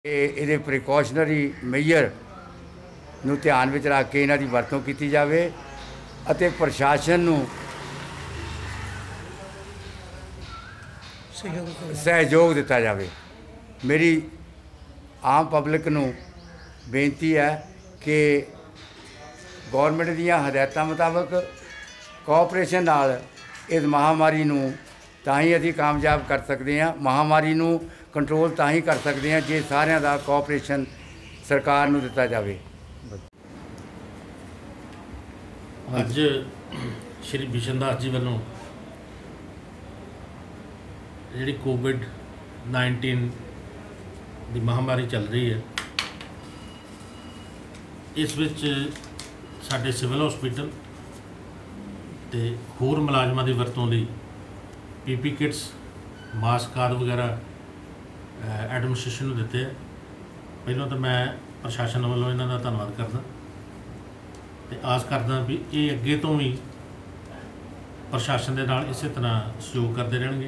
ਇਹਦੇ precautionary major ਨੂੰ ਧਿਆਨ ਵਿੱਚ ਰੱਖ ਕੇ ਇਹਨਾਂ ਦੀ ਵਰਤੋਂ ਕੀਤੀ ਜਾਵੇ ਅਤੇ ਪ੍ਰਸ਼ਾਸਨ ਨੂੰ ਸਹਿਯੋਗ ਦਿੱਤਾ ਜਾਵੇ। ਮੇਰੀ ਆਮ ਪਬਲਿਕ ਨੂੰ ਬੇਨਤੀ ਹੈ ਕਿ ਗੌਰਮੈਂਟ ਦੀਆਂ ਹਦਾਇਤਾਂ ਮੁਤਾਬਕ ਕੋਆਪਰੇਸ਼ਨ ਨਾਲ ਇਸ ਮਹਾਮਾਰੀ ਨੂੰ ਤਾਂ ਹੀ ਅਸੀਂ ਕਾਮਯਾਬ ਕਰ ਸਕਦੇ ਹਾਂ। ਮਹਾਮਾਰੀ ਨੂੰ ਕੰਟਰੋਲ ਤਾਂ ਹੀ ਕਰ ਸਕਦੇ ਹਾਂ ਜੇ ਸਾਰਿਆਂ ਦਾ ਕੋਆਪਰੇਸ਼ਨ ਸਰਕਾਰ ਨੂੰ ਦਿੱਤਾ ਜਾਵੇ। ਅੱਜ ਸ਼੍ਰੀ ਬਿਸ਼ਨ ਦਾਸ ਜੀ ਵੱਲੋਂ ਜਿਹੜੀ ਕੋਵਿਡ-19 ਦੀ ਮਹਾਮਾਰੀ ਚੱਲ ਰਹੀ ਹੈ, ਇਸ ਵਿੱਚ ਸਾਡੇ ਸਿਵਲ ਹਸਪੀਟਲ ਤੇ ਹੋਰ ਮੁਲਾਜ਼ਮਾਂ ਦੀ ਵਰਤੋਂ ਲਈ ਪੀਪੀ ਕਿਟਸ, ਮਾਸਕ ਆਦਿ ਵਗੈਰਾ ਐਡਮਿਨਿਸਟ੍ਰੇਸ਼ਨ ਨੂੰ ਦਿੱਤੇ ਹੈ। ਪਹਿਲਾਂ ਤਾਂ ਮੈਂ ਪ੍ਰਸ਼ਾਸਨ ਵੱਲੋਂ ਇਹਨਾਂ ਦਾ ਧੰਨਵਾਦ ਕਰਦਾ ਤੇ ਆਸ ਕਰਦਾ ਵੀ ਇਹ ਅੱਗੇ ਤੋਂ ਵੀ ਪ੍ਰਸ਼ਾਸਨ ਦੇ ਨਾਲ ਇਸੇ ਤਰ੍ਹਾਂ ਸਹਿਯੋਗ ਕਰਦੇ ਰਹਿਣਗੇ।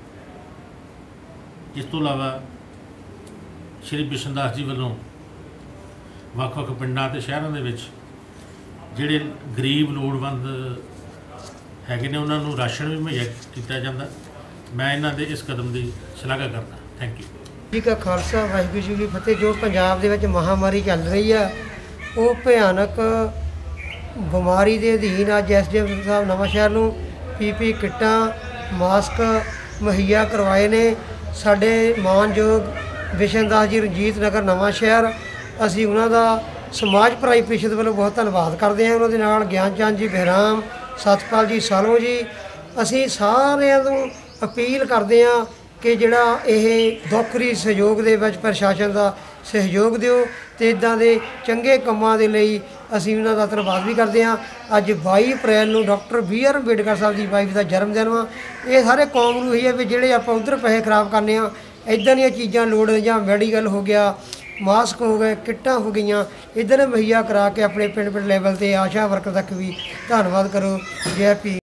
ਇਸ ਤੋਂ ਇਲਾਵਾ ਸ਼੍ਰੀ ਬਿਸ਼ਨ ਦਾਸ ਜੀ ਵੱਲੋਂ ਵੱਖ-ਵੱਖ ਪਿੰਡਾਂ ਤੇ ਸ਼ਹਿਰਾਂ ਦੇ ਵਿੱਚ ਜਿਹੜੇ ਗਰੀਬ ਲੋੜਵੰਦ ਹੈਗੇ ਨੇ ਉਹਨਾਂ ਨੂੰ ਰਾਸ਼ਨ ਵੀ ਮੁਹੱਈਆ ਕੀਤਾ ਜਾਂਦਾ। ਮੈਂ ਇਹਨਾਂ ਦੇ ਇਸ ਕਦਮ ਦੀ ਸ਼ਲਾਘਾ ਕਰਦਾ। ਥੈਂਕ ਯੂ ਜੀ ਕਾ ਖਾਲਸਾ, ਵਾਹਿਗੁਰੂ ਜੀ ਕੀ ਫਤਿਹ। ਜੋ ਪੰਜਾਬ ਦੇ ਵਿੱਚ ਮਹਾਮਾਰੀ ਚੱਲ ਰਹੀ ਆ, ਉਹ ਭਿਆਨਕ ਬਿਮਾਰੀ ਦੇ ਅਧੀਨ ਅੱਜ ਐਸਡੀਐਮ ਸਾਹਿਬ ਨਵਾਂਸ਼ਹਿਰ ਨੂੰ ਪੀਪੀ ਕਿੱਟਾਂ, ਮਾਸਕ ਮੁਹੱਈਆ ਕਰਵਾਏ ਨੇ। ਸਾਡੇ ਮਾਨਯੋਗ ਬਿਸ਼ਨ ਦਾਸ ਜੀ ਰਣਜੀਤ ਨਗਰ ਨਵਾਂਸ਼ਹਿਰ, ਅਸੀਂ ਉਹਨਾਂ ਦਾ ਸਮਾਜ ਭਲਾਈ ਪ੍ਰੀਸ਼ਦ ਵੱਲੋਂ ਬਹੁਤ ਧੰਨਵਾਦ ਕਰਦੇ ਹਾਂ। ਉਹਨਾਂ ਦੇ ਨਾਲ ਗਿਆਨ ਚੰਦ ਜੀ ਬਹਿਰਾਮ, ਸਤਪਾਲ ਜੀ ਸਾਲੋ ਜੀ, ਅਸੀਂ ਸਾਰਿਆਂ ਨੂੰ ਅਪੀਲ ਕਰਦੇ ਹਾਂ ਕਿ ਜਿਹੜਾ ਇਹ ਦੁੱਖਰੀ ਸਹਿਯੋਗ ਦੇ ਵਿੱਚ ਪ੍ਰਸ਼ਾਸਨ ਦਾ ਸਹਿਯੋਗ ਦਿਓ ਅਤੇ ਇੱਦਾਂ ਦੇ ਚੰਗੇ ਕੰਮਾਂ ਦੇ ਲਈ ਅਸੀਂ ਉਹਨਾਂ ਦਾ ਧੰਨਵਾਦ ਵੀ ਕਰਦੇ ਹਾਂ। ਅੱਜ 22 ਅਪ੍ਰੈਲ ਨੂੰ ਡਾਕਟਰ BR ਅੰਬੇਡਕਰ ਸਾਹਿਬ ਦੀ ਵਾਈਫ ਦਾ ਜਨਮ ਦਿਨ ਵਾ। ਇਹ ਸਾਰੇ ਕੌਮ ਨੂੰ ਇਹੀ ਹੈ ਵੀ ਜਿਹੜੇ ਆਪਾਂ ਉੱਧਰ ਪੈਸੇ ਖਰਾਬ ਕਰਨੇ ਆ, ਇੱਦਾਂ ਦੀਆਂ ਚੀਜ਼ਾਂ ਲੋੜ ਜਾਂ ਮੈਡੀਕਲ ਹੋ ਗਿਆ, ਮਾਸਕ ਹੋ ਗਏ, ਕਿੱਟਾਂ ਹੋ ਗਈਆਂ, ਇੱਧਰ ਮੁਹੱਈਆ ਕਰਾ ਕੇ ਆਪਣੇ ਪਿੰਡ ਲੈਵਲ 'ਤੇ ਆਸ਼ਾ ਵਰਕਰ ਤੱਕ ਵੀ ਧੰਨਵਾਦ ਕਰੋ। ਜੈ ਭੀਮ।